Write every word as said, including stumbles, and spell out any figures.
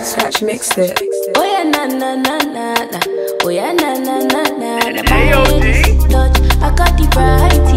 Scratch mixed it. Oh yeah, na na na na na. Oh yeah, na na na na. The touch, I got the vibe.